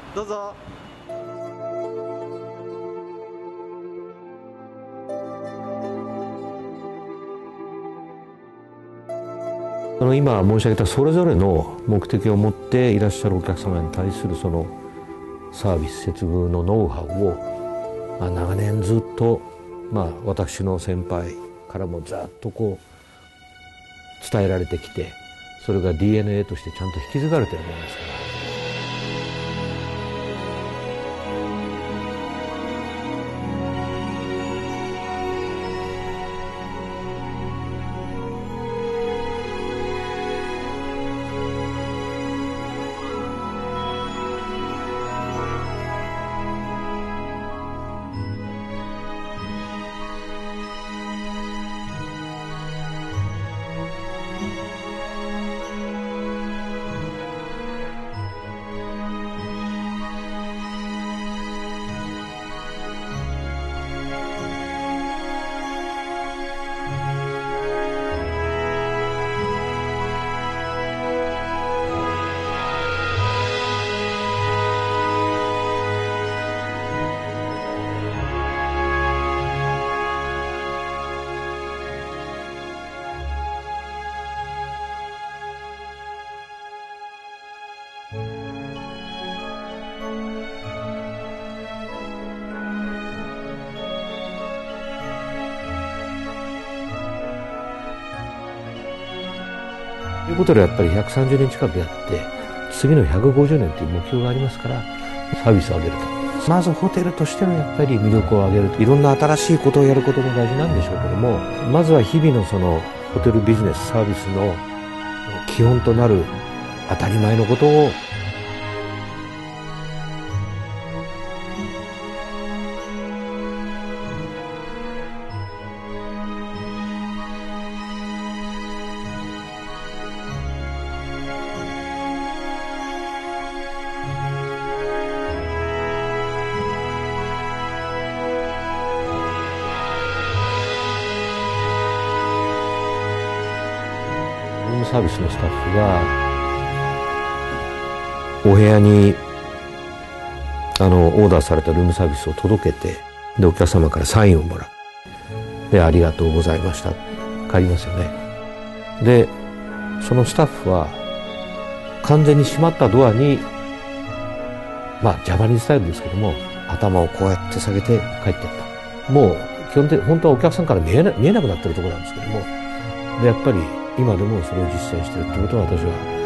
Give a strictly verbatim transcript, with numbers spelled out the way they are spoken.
どうぞ。 その今申し上げたそれぞれの目的を持っていらっしゃるお客様に対するそのサービス接遇のノウハウを、まあ、長年ずっと、まあ、私の先輩からもざっとこう伝えられてきて、それが ディーエヌエー としてちゃんと引き継がれているものですから。ということでやっぱりひゃくさんじゅうねん近くやって次のひゃくごじゅうねんという目標がありますから、サービスを上げると、まずホテルとしてのやっぱり魅力を上げると、いろんな新しいことをやることも大事なんでしょうけども、まずは日々のそのホテルビジネスサービスの基本となる当たり前のことをルームサービスのスタッフがお部屋にあのオーダーされたルームサービスを届けて、でお客様からサインをもらう、でありがとうございました、帰りますよね。でそのスタッフは完全に閉まったドアに、まあジャパニーズスタイルですけども、頭をこうやって下げて帰っていった。もう基本的に本当はお客さんから見えな、見えなくなってるところなんですけども、でやっぱり今でもそれを実践しているってことは私は